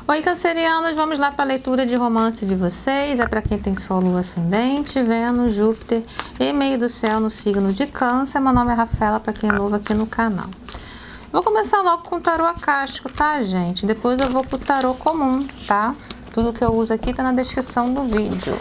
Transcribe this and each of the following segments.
Oi, cancerianos, vamos lá para a leitura de romance de vocês. É para quem tem Sol, Lua, Ascendente, Vênus, Júpiter e meio do céu no signo de Câncer. Meu nome é Rafaela, para quem é novo aqui no canal. Vou começar logo com o tarô acástico, tá, gente? Depois eu vou pro tarô comum, tá? Tudo que eu uso aqui tá na descrição do vídeo.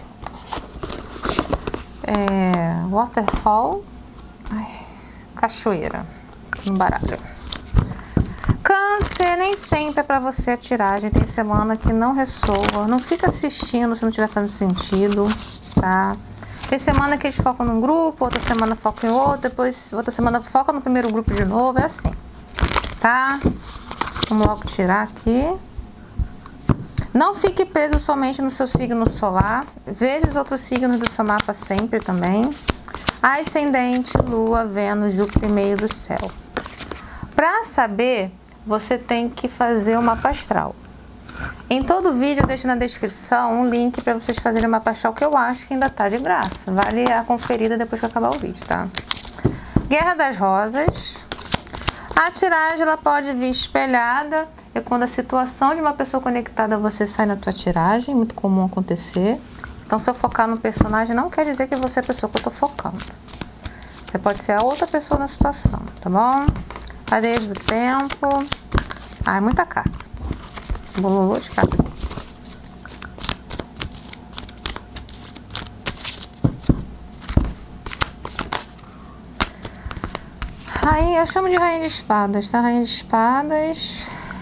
Waterfall, cachoeira, no baralho. Câncer, nem sempre é para você a tiragem. Tem semana que não ressoa. Não fica assistindo se não estiver fazendo sentido, tá? Tem semana que eles focam num grupo, outra semana focam em outro, depois outra semana foca no primeiro grupo de novo. É assim, tá? Vamos logo tirar aqui. Não fique preso somente no seu signo solar. Veja os outros signos do seu mapa sempre também. Ascendente, Lua, Vênus, Júpiter e meio do céu. Para saber, você tem que fazer o mapa astral. Em todo vídeo eu deixo na descrição um link para vocês fazerem o mapa astral, que eu acho que ainda tá de graça. Vale a conferida depois que acabar o vídeo, tá? Guerra das Rosas. A tiragem ela pode vir espelhada. É quando a situação de uma pessoa conectada a você sai na tua tiragem. Muito comum acontecer. Então, se eu focar no personagem, não quer dizer que você é a pessoa que eu tô focando. Você pode ser a outra pessoa na situação, tá bom? Areias do tempo. Ai, muita carta. Bololô de carta. Rainha, eu chamo de Rainha de Espadas, tá? Rainha de Espadas.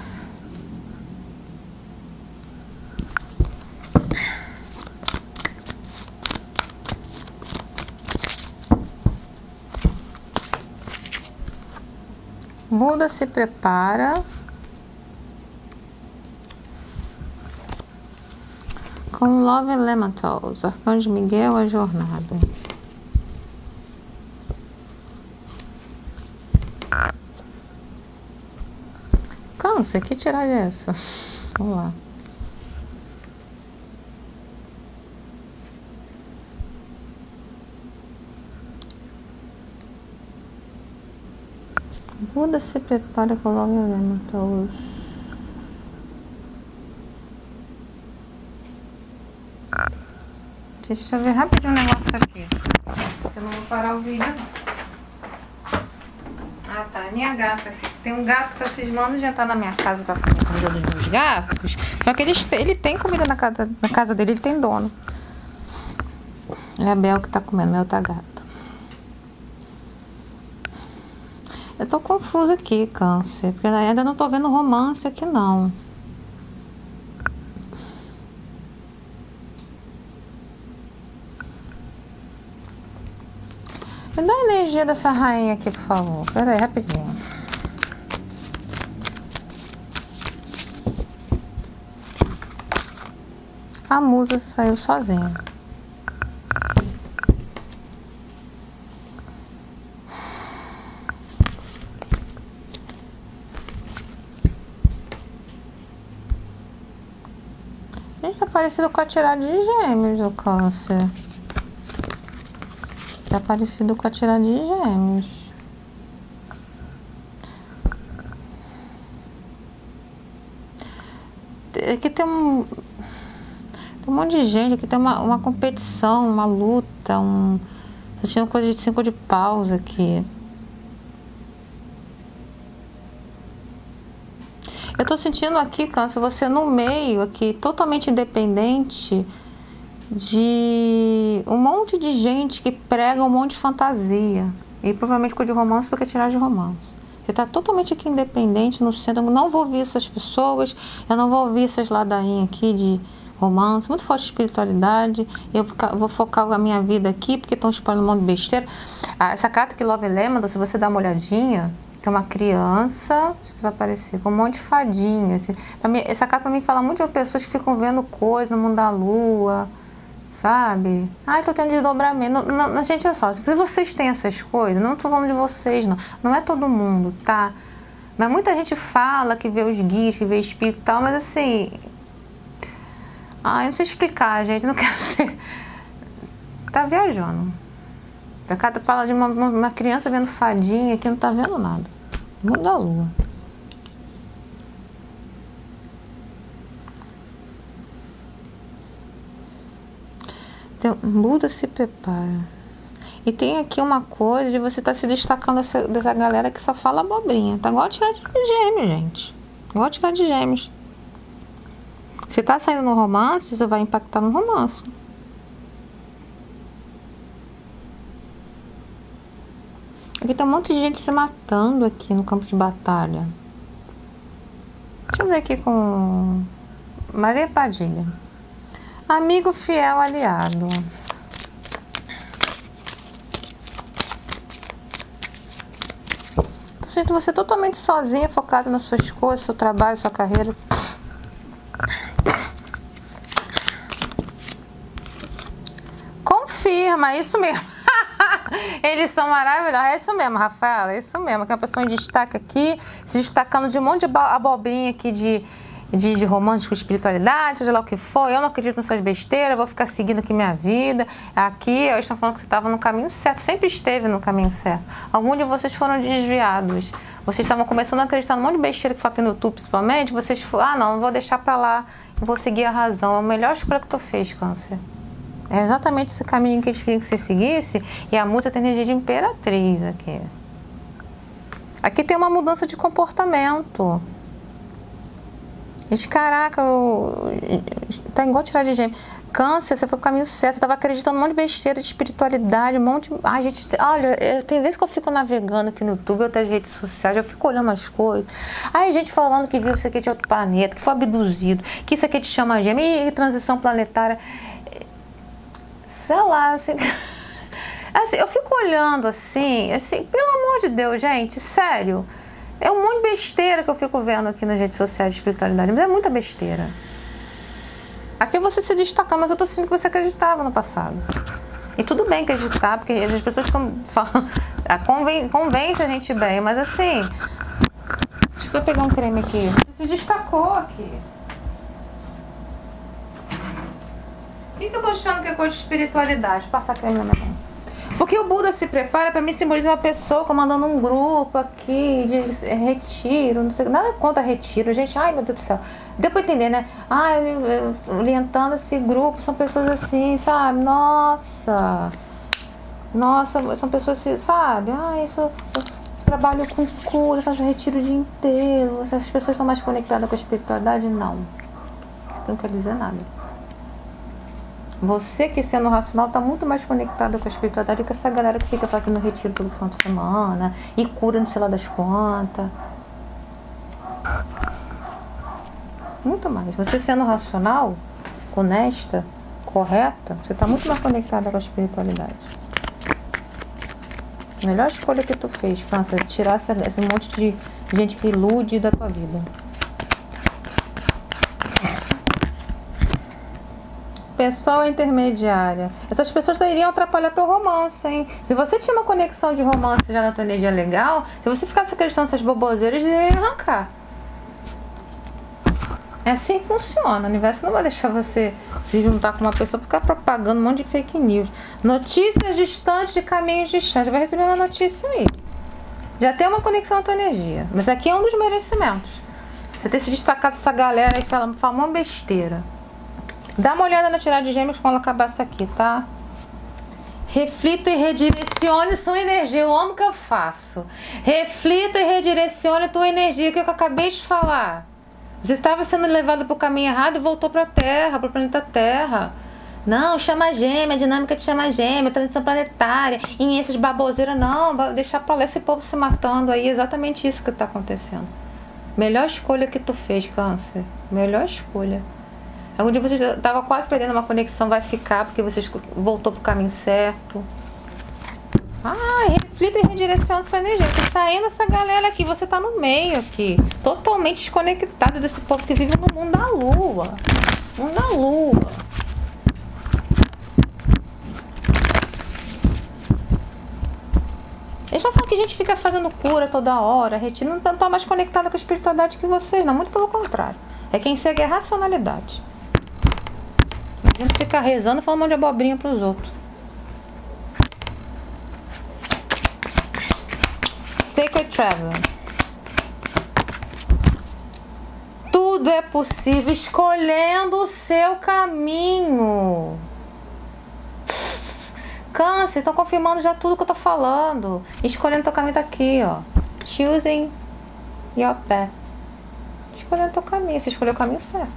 Buda se prepara. Com Love Elementals, Arcanjo Miguel, a jornada. Câncer, que tiragem é essa? Vamos lá. Buda se prepara com Love Elementals. Deixa eu ver rapidinho um negócio aqui. Eu não vou parar o vídeo. Ah, tá. É minha gata. Tem um gato que tá cismando de entrar na minha casa pra comer comida dos meus gatos. Só que ele tem comida na casa dele, ele tem dono. É a Bel que tá comendo, meu outra gata. Eu tô confusa aqui, Câncer, porque ainda não tô vendo romance aqui, não. Me dá a energia dessa rainha aqui, por favor. Pera aí, rapidinho. A musa saiu sozinha. Gente, tá parecido com a tiragem de Gêmeos do Câncer. Tá parecido com a tiragem de Gêmeos. Aqui tem um monte de gente, aqui tem uma competição, uma luta, tô assistindo coisa de 5 de paus aqui. Eu tô sentindo aqui, Câncer, você no meio aqui, totalmente independente de um monte de gente que prega um monte de fantasia. E provavelmente coisa de romance, porque tirar de romance. Você tá totalmente aqui independente no centro. Eu não vou ouvir essas pessoas, eu não vou ouvir essas ladainhas aqui de romance, muito forte de espiritualidade. Eu vou focar a minha vida aqui, porque estão espalhando um monte de besteira. Essa carta que Love Elemental, se você dá uma olhadinha, tem uma criança, isso vai aparecer, com um monte de fadinha. Assim. Essa carta pra mim fala muito de pessoas que ficam vendo coisas no mundo da lua, sabe? Ai, tô tendo desdobramento. Não, gente, olha só, se vocês têm essas coisas, não tô falando de vocês, não. Não é todo mundo, tá? Mas muita gente fala que vê os guias, que vê espírito e tal, mas assim... Ai, não sei explicar, gente, não quero ser... Tá viajando. A carta fala de uma criança vendo fadinha que não tá vendo nada. Mundo da lua. Buda se prepara. E tem aqui uma coisa de você estar se destacando dessa galera que só fala abobrinha. Tá igual tirar de gêmeos, gente. Igual tirar de gêmeos. Se tá saindo no romance, isso vai impactar no romance. Aqui tem um monte de gente se matando aqui no campo de batalha. Deixa eu ver aqui com Maria Padilha. Amigo fiel aliado. Sinto você totalmente sozinha, focado nas suas coisas, seu trabalho, sua carreira. Confirma, é isso mesmo. Eles são maravilhosos. É isso mesmo, Rafaela, é isso mesmo. Que a pessoa em destaque aqui, se destacando de um monte de abobrinha aqui de romântico, espiritualidade, seja lá o que for. Eu não acredito nessas besteiras, vou ficar seguindo aqui minha vida. Aqui, eles estão falando que você estava no caminho certo, sempre esteve no caminho certo. Alguns de vocês foram desviados. Vocês estavam começando a acreditar num monte de besteira que foi aqui no YouTube, principalmente. Vocês foram, não vou deixar pra lá, vou seguir a razão. É a melhor escolha que tu fez, Câncer. É exatamente esse caminho que eles queriam que você seguisse. E a musa tem energia de imperatriz aqui. Aqui tem uma mudança de comportamento. Gente, caraca, tá igual tirar de gêmeo. Câncer, você foi pro caminho certo, você tava acreditando um monte de besteira de espiritualidade, um monte de... Ai, gente, olha, tem vezes que eu fico navegando aqui no YouTube, outras redes sociais, eu fico olhando as coisas. Aí, gente falando que viu isso aqui de outro planeta, que foi abduzido, que isso aqui te chama gêmeo, e transição planetária. Sei lá, assim, eu fico olhando assim, pelo amor de Deus, gente, sério. É um monte de besteira que eu fico vendo aqui nas redes sociais de espiritualidade, mas é muita besteira. Aqui você se destaca, mas eu tô sentindo que você acreditava no passado. E tudo bem acreditar, porque as pessoas estão falando, convence a gente bem, mas assim, deixa eu só pegar um creme aqui. Você se destacou aqui. Por que eu tô achando que é coisa de espiritualidade? Passar creme na minha mão. Porque o Buda se prepara, para mim simboliza uma pessoa comandando um grupo aqui de retiro, não sei, nada contra retiro, gente, ai meu Deus do céu. Deu pra entender, né? Orientando esse grupo, são pessoas assim, sabe? Nossa, são pessoas assim, sabe? Eu trabalho com cura, faço retiro o dia inteiro. Essas pessoas estão mais conectadas com a espiritualidade? Não. Não quer dizer nada. Você que sendo racional está muito mais conectada com a espiritualidade que essa galera que fica fazendo retiro todo final de semana e cura não sei lá das quantas. Muito mais. Você sendo racional, honesta, correta, você está muito mais conectada com a espiritualidade. A melhor escolha que tu fez, Câncer, é tirar esse monte de gente que ilude da tua vida. Pessoa intermediária. Essas pessoas iriam atrapalhar teu romance, hein? Se você tinha uma conexão de romance já na tua energia legal, se você ficasse acreditando nessas boboseiras, eles iriam arrancar. É assim que funciona. O universo não vai deixar você se juntar com uma pessoa e ficar propagando um monte de fake news. Notícias distantes de caminhos distantes. Vai receber uma notícia aí. Já tem uma conexão na tua energia. Mas aqui é um dos merecimentos. Você ter se destacado dessa galera aí que fala uma besteira. Dá uma olhada na tirada de gêmeos quando acabar isso aqui, tá? Reflita e redirecione sua energia. Eu amo o que eu faço. Reflita e redirecione tua energia, que é o que eu acabei de falar. Você estava sendo levado para o caminho errado e voltou para a Terra, para o planeta Terra. Não, chama gêmea, dinâmica de chama gêmea, transição planetária, em essas baboseiras. Não, vai deixar para lá esse povo se matando aí. Exatamente isso que está acontecendo. Melhor escolha que tu fez, Câncer. Melhor escolha. Algum dia você estava quase perdendo uma conexão, vai ficar, porque você voltou para o caminho certo. Reflita e redireciona sua energia. Você tá indo essa galera aqui, você tá no meio aqui. Totalmente desconectado desse povo que vive no mundo da lua. Mundo da lua. Eles estão falando que a gente fica fazendo cura toda hora, retiro, não tá mais conectada com a espiritualidade que vocês, não, muito pelo contrário. É quem segue a racionalidade. A gente fica rezando e falando um monte de abobrinha pros outros. Sacred Traveler. Tudo é possível escolhendo o seu caminho. Câncer, estão confirmando já tudo que eu tô falando. Escolhendo teu caminho, tá aqui, ó. Choosing your path. Escolhendo teu caminho, você escolheu o caminho certo.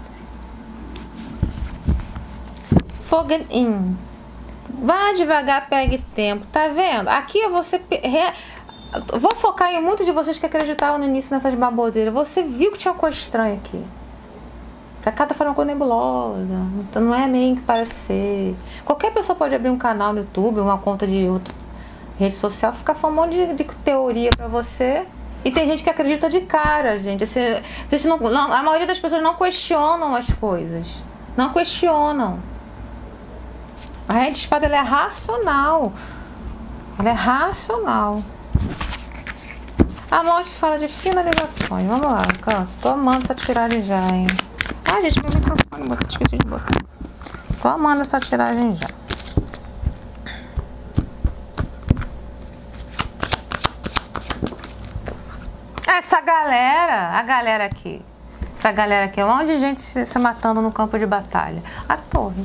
Forget in. Vá devagar, pegue tempo. Tá vendo? Aqui você... Vou focar em muitos de vocês que acreditavam no início nessas baboseiras. Você viu que tinha uma coisa estranha aqui. Essa carta foi uma coisa nebulosa. Então não é meio que parece ser. Qualquer pessoa pode abrir um canal no YouTube, uma conta de outra rede social, ficar falando um monte de teoria pra você. E tem gente que acredita de cara, gente. A maioria das pessoas não questionam as coisas. Não questionam. A Rainha de Espada, ela é racional. Ela é racional. A morte fala de finalizações. Vamos lá, Câncer. Tô amando essa tiragem já, hein? Ah, gente, meu microfone, esqueci de botar. Tô amando essa tiragem já. Essa galera, a galera aqui. Essa galera aqui, um monte de gente se matando no campo de batalha. A Torre.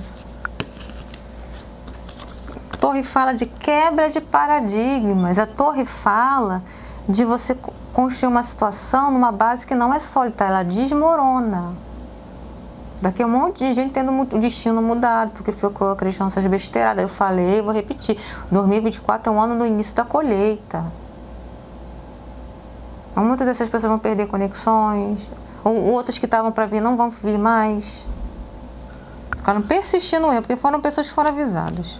A Torre fala de quebra de paradigmas. A Torre fala de você construir uma situação numa base que não é sólida, ela desmorona. Daqui um monte de gente tendo o destino mudado, porque ficou acreditando nessas besteiradas. Eu falei, vou repetir, 2024 é um ano do início da colheita. Muitas dessas pessoas vão perder conexões, ou outras que estavam para vir não vão vir mais. Ficaram persistindo no erro, porque foram pessoas que foram avisadas.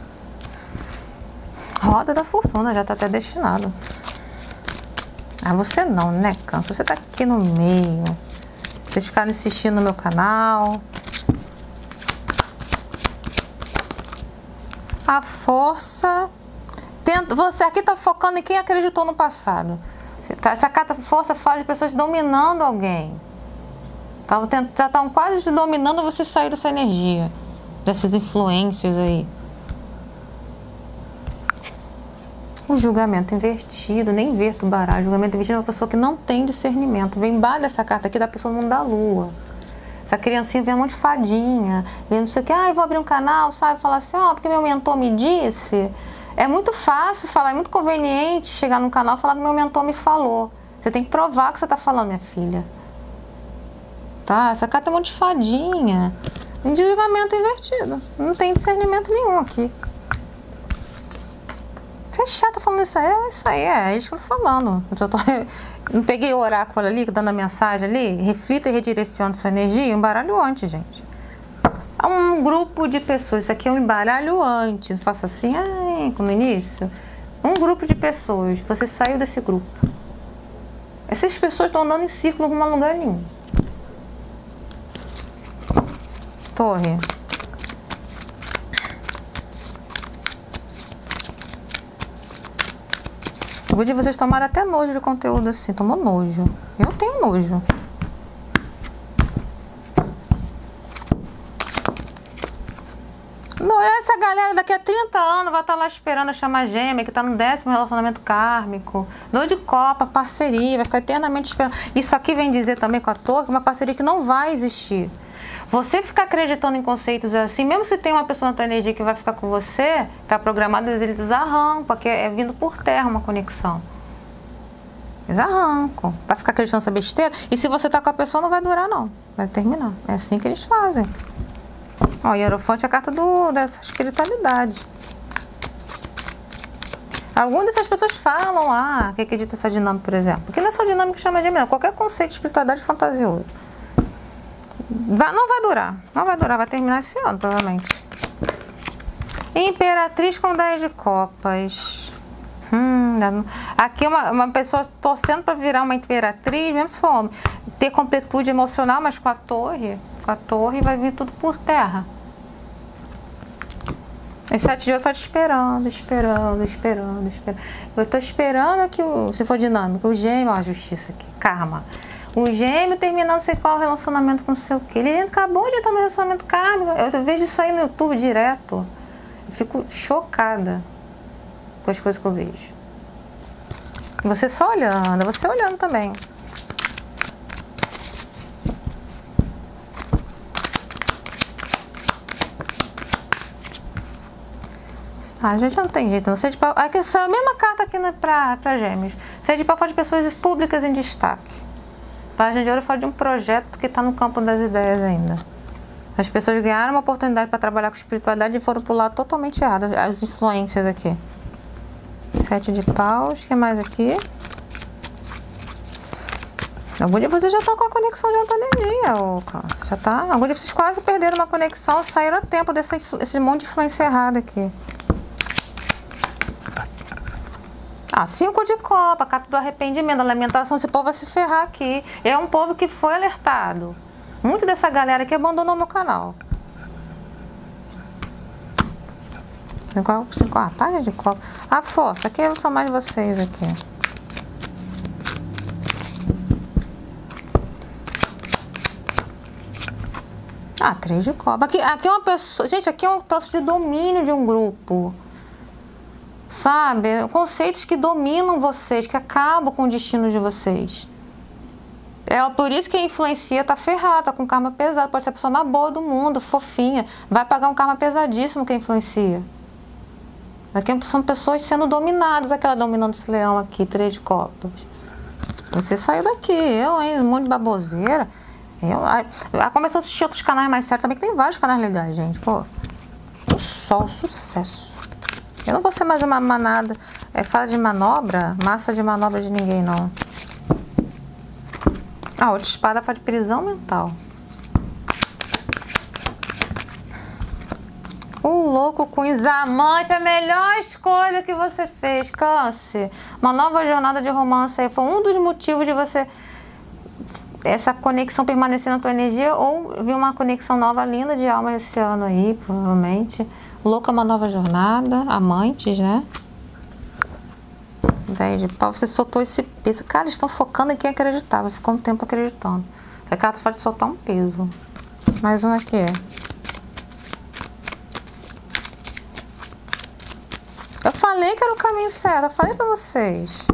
Roda da fortuna, já está até destinado. Ah, você não, né, Câncer? Você está aqui no meio. Vocês ficarem assistindo no meu canal. A força... Você aqui está focando em quem acreditou no passado. Essa carta força fala de pessoas dominando alguém. Já estavam quase te dominando, você sair dessa energia. Dessas influências aí. O julgamento invertido, nem inverto o baralho. O julgamento invertido é uma pessoa que não tem discernimento. Vem embaixo dessa carta aqui da pessoa no mundo da lua. Essa criancinha vem um monte de fadinha, vem não sei o que, eu vou abrir um canal, sabe? Falar assim, porque meu mentor me disse. É muito fácil falar, é muito conveniente chegar num canal e falar que meu mentor me falou. Você tem que provar que você está falando, minha filha. Tá? Essa carta é um monte de fadinha. De julgamento invertido. Não tem discernimento nenhum aqui. Você é chata falando isso aí? É isso que eu tô falando. Não peguei o oráculo ali, dando a mensagem ali. Reflita e redirecione sua energia. Um baralho antes, gente. É um grupo de pessoas. Isso aqui é um embaralho antes. Faça assim, no início. Um grupo de pessoas. Você saiu desse grupo. Essas pessoas estão andando em círculo em lugar nenhum. Torre. Alguns de vocês tomaram até nojo de conteúdo assim. Tomou nojo. Eu tenho nojo. Não, essa galera daqui a 30 anos vai estar lá esperando a chama gêmea, que está no 10º relacionamento kármico. Dor de copa, parceria, vai ficar eternamente esperando. Isso aqui vem dizer também com a Torre, uma parceria que não vai existir. Você ficar acreditando em conceitos assim, mesmo se tem uma pessoa na tua energia que vai ficar com você, está programado, eles arrancam, porque é vindo por terra uma conexão. Eles arrancam. Vai ficar acreditando nessa besteira. E se você tá com a pessoa, não vai durar, não. Vai terminar. É assim que eles fazem. Ó, Hierofante é a carta dessa espiritualidade. Algumas dessas pessoas falam que acredita nessa dinâmica, por exemplo. Porque não é só dinâmica que chama de dinâmica. Qualquer conceito de espiritualidade fantasioso. Não vai durar. Não vai durar. Vai terminar esse ano, provavelmente. Imperatriz com 10 de copas. Aqui é uma pessoa torcendo para virar uma imperatriz, mesmo se for homem. Ter completude emocional, mas com a torre vai vir tudo por terra. Esse 7 de ouro vai te esperando. Eu tô esperando que, se for dinâmico, o gêmeo, a justiça aqui, karma. O gêmeo terminando não sei qual relacionamento com não sei o que. Ele acabou de entrar no relacionamento kármico. Eu vejo isso aí no YouTube direto. Eu fico chocada com as coisas que eu vejo. Você só olhando, você olhando também. Ah, gente, não tem jeito. Não sei de pau. Aqui saiu a mesma carta aqui pra Gêmeos. Sede de pau fala de pessoas públicas em destaque. Página de ouro fala de um projeto que está no campo das ideias ainda. As pessoas ganharam uma oportunidade para trabalhar com espiritualidade e foram pro lado totalmente errado. As influências aqui. 7 de paus. O que mais aqui? Algum dia você já está com a conexão de alta energia, ô Câncer. Já tá. Algum dia vocês quase perderam uma conexão, saíram a tempo desse monte de influência errada aqui. 5 de copa, carta do arrependimento, a lamentação. Esse povo vai se ferrar aqui. É um povo que foi alertado. Muito dessa galera aqui abandonou meu canal. 5, página de copa. A força, aqui são mais vocês aqui. Ah, 3 de copa. Aqui é uma pessoa... Gente, aqui é um troço de domínio de um grupo. Sabe? Conceitos que dominam vocês, que acabam com o destino de vocês. É por isso que a influencia tá ferrada, tá com karma pesado. Pode ser a pessoa mais boa do mundo, fofinha. Vai pagar um karma pesadíssimo quem influencia. Aqui são pessoas sendo dominadas. Aquela dominando esse leão aqui, 3 de copas. Você saiu daqui, hein? Um monte de baboseira. Começou a assistir outros canais mais sérios também, que tem vários canais legais, gente. Pô, o sol, sucesso. Eu não vou ser mais uma manada. Fala de manobra, massa de manobra de ninguém, não. Outra espada fala de prisão mental. O louco com Isamante, a melhor escolha que você fez, Câncer. Uma nova jornada de romance aí foi um dos motivos de você... essa conexão permanecer na tua energia, ou vir uma conexão nova, linda de alma esse ano aí, provavelmente. Louca, uma nova jornada, amantes, né? 10 de pau, você soltou esse peso. Cara, eles estão focando em quem acreditava, ficou um tempo acreditando. A carta fala de soltar um peso. Mais um aqui. Eu falei que era o caminho certo, eu falei pra vocês.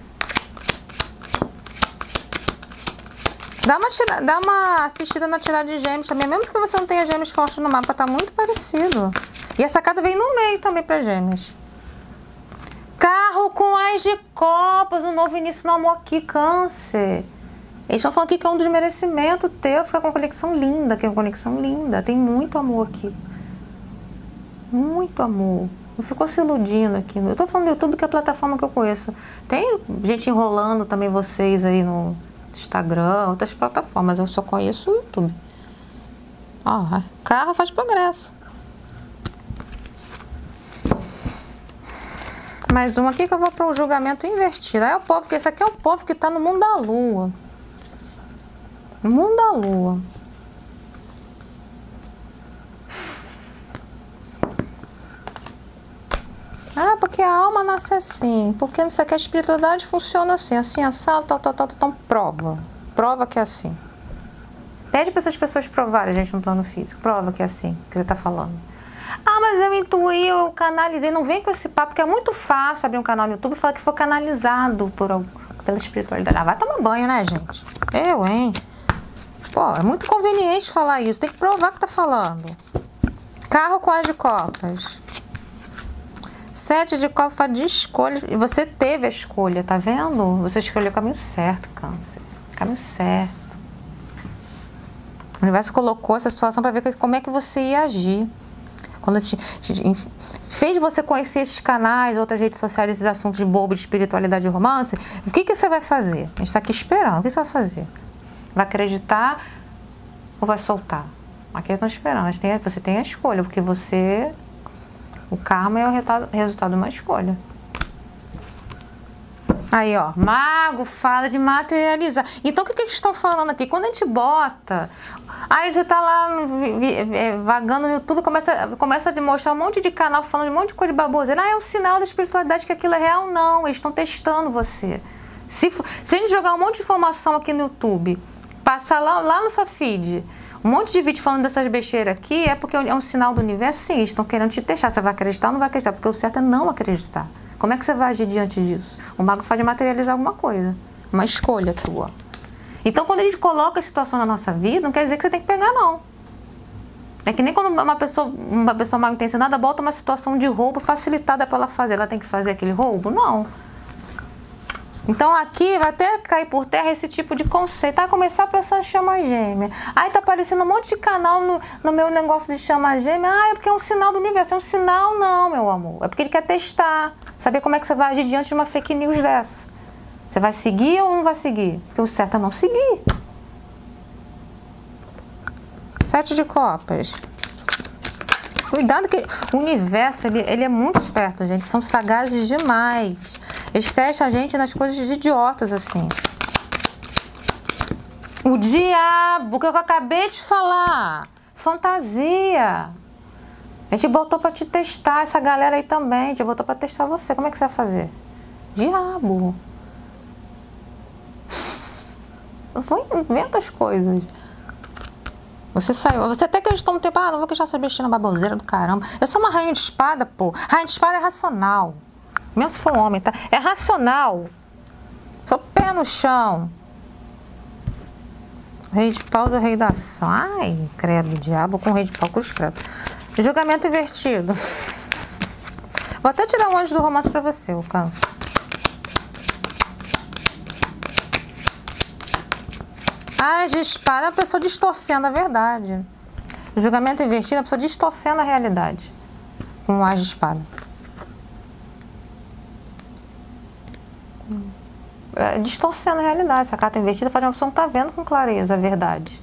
Dá uma assistida na tirada de Gêmeos também, mesmo que você não tenha Gêmeos forte no mapa, tá muito parecido. E essa carta vem no meio também para Gêmeos. Carro com As de copas, um novo início no amor aqui, Câncer. Eles estão falando aqui que é um desmerecimento teu, fica com uma conexão linda, que é uma conexão linda. Tem muito amor aqui. Muito amor. Não ficou se iludindo aqui. Eu tô falando do YouTube, que é a plataforma que eu conheço. Tem gente enrolando também vocês aí no Instagram, outras plataformas. Eu só conheço o YouTube. Carro faz progresso. Mais um aqui que eu vou para o julgamento invertido. É o povo, porque esse aqui é o povo que está no mundo da lua. No mundo da lua. Porque a alma nasce assim. Porque não sei que a espiritualidade funciona assim. Assim, assado, tal. Então prova. Prova que é assim. Pede para essas pessoas provarem, gente, no plano físico. Prova que é assim, que você está falando. Mas eu intuí, eu canalizei. Não vem com esse papo, porque é muito fácil abrir um canal no YouTube e falar que foi canalizado pela espiritualidade. Vai tomar banho, né, gente? Hein? Pô, é muito conveniente falar isso. Tem que provar que tá falando. Carro com As de copas. 7 de copas fala de escolha. E você teve a escolha, tá vendo? Você escolheu o caminho certo, Câncer. Caminho certo. O universo colocou essa situação para ver como é que você ia agir. Quando fez você conhecer esses canais, outras redes sociais, esses assuntos de bobo, de espiritualidade e romance, o que você vai fazer? A gente está aqui esperando. O que você vai fazer? Vai acreditar ou vai soltar? Aqui estão esperando. Você tem a escolha, porque o karma é o resultado de uma escolha. Aí, Mago fala de materializar. Então, o que eles estão falando aqui? Quando a gente bota... Aí você tá lá vagando no YouTube, começa a demonstrar um monte de canal falando de um monte de coisa de baboseira. É um sinal da espiritualidade que aquilo é real? Não, eles estão testando você. Se a gente jogar um monte de informação aqui no YouTube, passar lá no seu feed, um monte de vídeo falando dessas besteiras aqui, é porque é um sinal do universo, sim, eles estão querendo te testar. Você vai acreditar ou não vai acreditar? Porque o certo é não acreditar. Como é que você vai agir diante disso? O mago faz de materializar alguma coisa. Uma escolha tua. Então, quando a gente coloca a situação na nossa vida, não quer dizer que você tem que pegar, não. É que nem quando uma pessoa mal intencionada bota uma situação de roubo facilitada para ela fazer. Ela tem que fazer aquele roubo? Não. Então aqui vai até cair por terra esse tipo de conceito. Ah, começar a pensar em chama gêmea. Aí tá aparecendo um monte de canal no meu negócio de chama gêmea. Ah, é porque é um sinal do universo. É um sinal não, meu amor. É porque ele quer testar. Saber como é que você vai agir diante de uma fake news dessa. Você vai seguir ou não vai seguir? Porque o certo é não seguir. 7 de copas. Cuidado que o universo, ele é muito esperto, gente. São sagazes demais. Eles testam a gente nas coisas de idiotas, assim. O diabo, que eu acabei de falar. Fantasia. A gente botou pra te testar, essa galera aí também. A gente botou pra testar você. Como é que você vai fazer? Diabo. Inventa as coisas. Você saiu, você até acreditou um tempo, não vou queixar essa besteira, baboseira do caramba. Eu sou uma rainha de espada, pô. Rainha de espada é racional. Mesmo se for um homem, tá? É racional. Sou pé no chão. Rei de paus é o rei da ação. Ai, credo, diabo com o rei de pau, cruz credo. Julgamento invertido. Vou até tirar um anjo do romance pra você, o Câncer. As de espada é a pessoa distorcendo a verdade. O julgamento invertido é a pessoa distorcendo a realidade. Com o as de espada. Distorcendo a realidade. Essa carta invertida faz uma pessoa não estar vendo com clareza a verdade.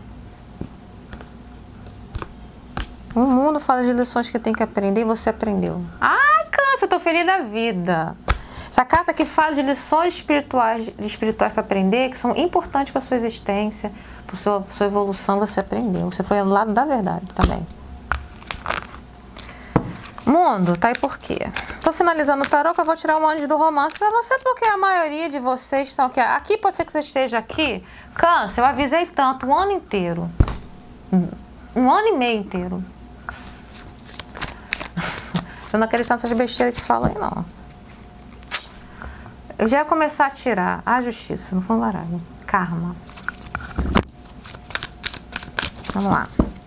O mundo fala de lições que tem que aprender e você aprendeu. Ai, Câncer, eu tô feliz da vida. Essa carta aqui fala de lições espirituais para aprender, que são importantes para a sua existência, para a sua evolução, você aprendeu. Você foi ao lado da verdade também. Mundo, tá aí por quê? Tô finalizando o tarô, que eu vou tirar um anjo do romance para você, porque a maioria de vocês estão aqui. Aqui pode ser que você esteja aqui. Câncer, eu avisei tanto, um ano inteiro. Um ano e meio inteiro. Eu não acredito nessas besteiras que falam aí, não. Eu já ia começar a tirar a justiça no fundo do baralho. Karma. Vamos lá.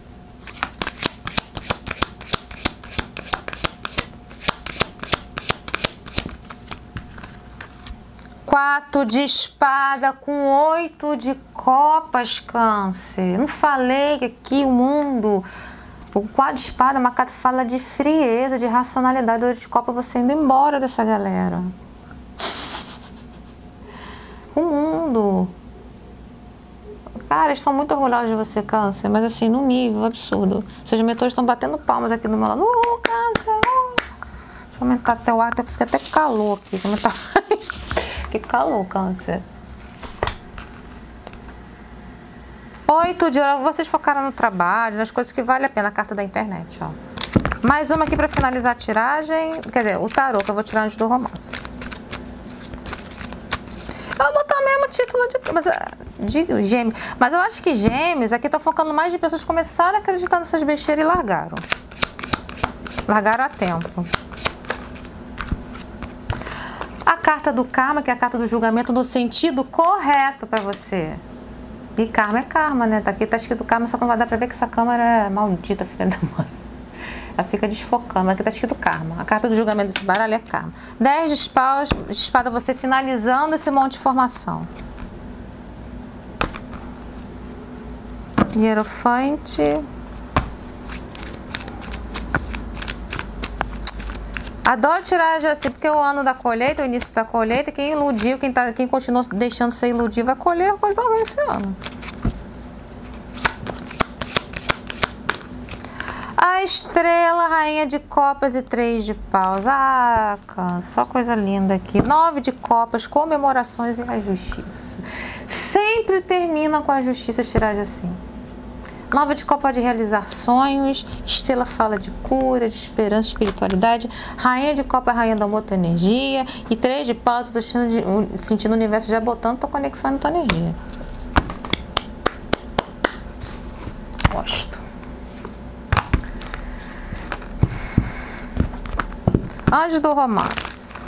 Quatro de espada com 8 de copas, Câncer. Não falei que aqui o mundo... O 4 de espada é uma carta que fala de frieza, de racionalidade. O 8 de copa você indo embora dessa galera. O mundo. Cara, eles estão muito orgulhosos de você, Câncer, mas assim, num nível absurdo. Seus mentores estão batendo palmas aqui do meu lado. Câncer! Deixa eu aumentar até o ar, fica até calor aqui. Que calor, Câncer. 8 de ouro. Vocês focaram no trabalho, nas coisas que vale a pena. A carta da internet, ó. Mais uma aqui pra finalizar a tiragem. Quer dizer, o tarô, que eu vou tirar antes do romance. Eu vou botar o mesmo título de Gêmeos. Mas eu acho que Gêmeos aqui tá focando mais de pessoas que começaram a acreditar nessas besteiras e largaram. Largaram a tempo. A carta do karma, que é a carta do julgamento no sentido correto pra você. E karma é karma, né? Tá aqui, tá escrito karma, só que não vai dar pra ver que essa câmera é maldita, filha da mãe. Ela fica desfocando. Aqui tá escrito karma. A carta do julgamento desse baralho é karma. 10 de espadas, espada você finalizando esse monte de formação. Hierofante. Adoro tirar já assim, porque é o ano da colheita, o início da colheita. Quem iludiu, quem continua deixando ser iludir, vai colher coisa ruim esse ano. A estrela, rainha de copas e 3 de paus. Ah, Câncer, só coisa linda aqui. 9 de copas, comemorações e a justiça. Sempre termina com a justiça, tiragem assim. 9 de copa de realizar sonhos. Estrela fala de cura, de esperança, espiritualidade. Rainha de copa é a rainha da moto energia. E 3 de paus, tô sentindo o universo já botando tua conexão na tua energia. Gosto. Anjo do romance.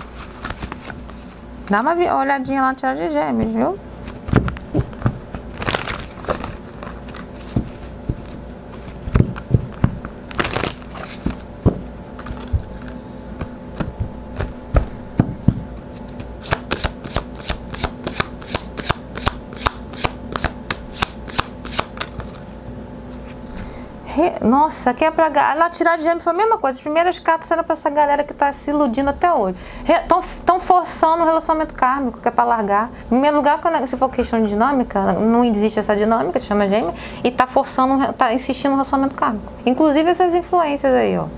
Dá uma olhadinha lá na tiragem de Gêmeos, viu? Nossa, aqui é pra... Na tirada de Gêmeos foi a mesma coisa. As primeiras cartas eram pra essa galera que tá se iludindo até hoje. Estão forçando o relacionamento kármico, que é pra largar. Em primeiro lugar, se for questão de dinâmica, não existe essa dinâmica, que chama Gêmeos, e tá forçando, tá insistindo no relacionamento kármico. Inclusive essas influências aí, ó.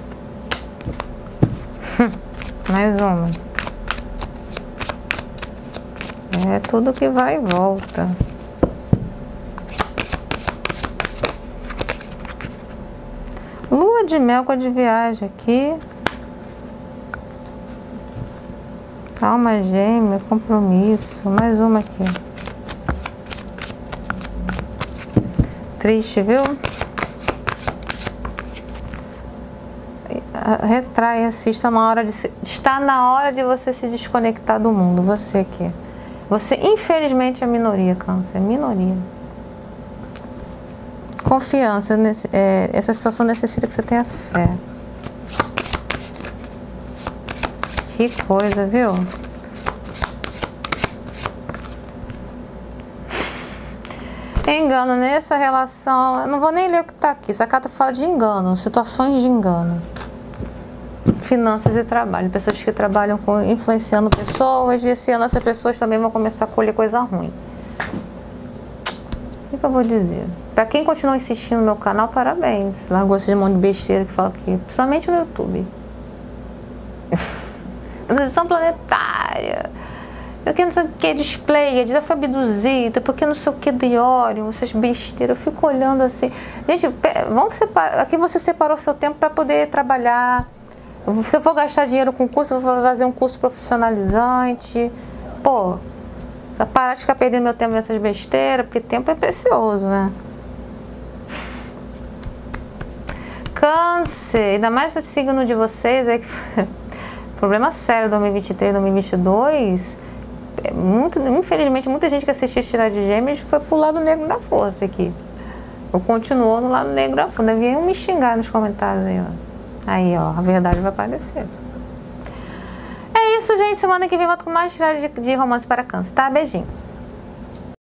Mais uma. É tudo que vai e volta. Lua de mel com a de viagem aqui. Alma gêmea, compromisso. Mais uma aqui. Triste, viu? Retrai, assista. Está na hora de você se desconectar do mundo. Você aqui. Você, infelizmente, é minoria, Câncer. É minoria. Confiança. Essa situação necessita que você tenha fé. Que coisa, viu? Engano nessa relação. Eu não vou nem ler o que tá aqui. Essa carta fala de engano, situações de engano. Finanças e trabalho. Pessoas que trabalham influenciando pessoas. E esse ano essas pessoas também vão começar a colher coisa ruim. O que eu vou dizer? Pra quem continua insistindo no meu canal, parabéns. Largou esse monte de besteira que fala aqui. Principalmente no YouTube. Transição planetária. Porque não sei o que, display, já foi abduzida, porque não sei o que de Orion, essas besteiras. Eu fico olhando assim. Gente, vamos separar. Aqui você separou seu tempo para poder trabalhar. Se eu for gastar dinheiro com curso, eu vou fazer um curso profissionalizante. Pô, só parar de ficar perdendo meu tempo nessas besteiras, porque tempo é precioso, né? Câncer, ainda mais o signo de vocês, é que problema sério 2023, 2022. Infelizmente, muita gente que assistiu Tirar de Gêmeos foi pro lado negro da força aqui. Ou continuou no lado negro da força. Deviam me xingar nos comentários aí, ó. Aí, ó, a verdade vai aparecer. É isso, gente. Semana que vem eu volto com mais tiragem de romance para Câncer, tá? Beijinho.